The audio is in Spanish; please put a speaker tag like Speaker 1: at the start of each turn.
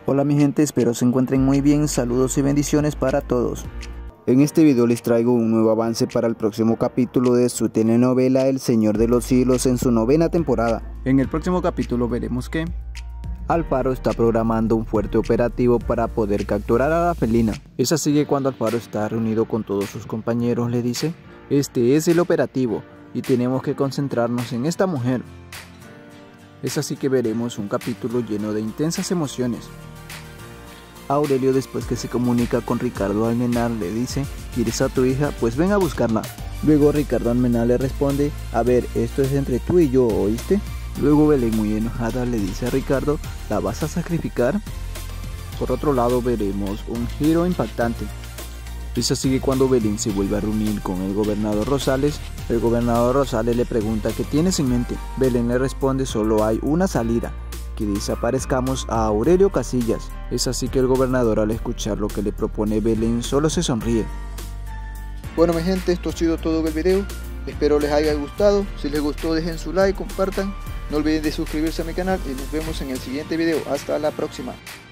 Speaker 1: Hola mi gente, espero se encuentren muy bien, saludos y bendiciones para todos. En este video les traigo un nuevo avance para el próximo capítulo de su telenovela El Señor de los Cielos en su 9ª temporada. En el próximo capítulo veremos que Alfaro está programando un fuerte operativo para poder capturar a la felina. Es así que cuando Alfaro está reunido con todos sus compañeros le dice: este es el operativo y tenemos que concentrarnos en esta mujer. Es así que veremos un capítulo lleno de intensas emociones. Aurelio, después que se comunica con Ricardo Almenar, le dice: ¿quieres a tu hija? Pues ven a buscarla. Luego Ricardo Almenar le responde: a ver, esto es entre tú y yo, ¿oíste? Luego Belén, muy enojada, le dice a Ricardo: ¿la vas a sacrificar? Por otro lado veremos un giro impactante. Es así que cuando Belén se vuelve a reunir con el gobernador Rosales, el gobernador Rosales le pregunta: ¿qué tienes en mente? Belén le responde: solo hay una salida, que desaparezcamos a Aurelio Casillas. Es así que el gobernador, al escuchar lo que le propone Belén, solo se sonríe.
Speaker 2: Bueno mi gente, esto ha sido todo del video, espero les haya gustado. Si les gustó dejen su like, compartan, no olviden de suscribirse a mi canal y nos vemos en el siguiente video. Hasta la próxima.